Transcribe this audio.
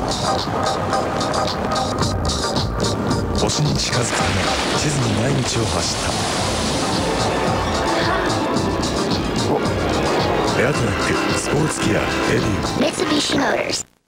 星に近づくため地図にない道を走った。エアトラックスポーツギアデビュー。 Mitsubishi Motors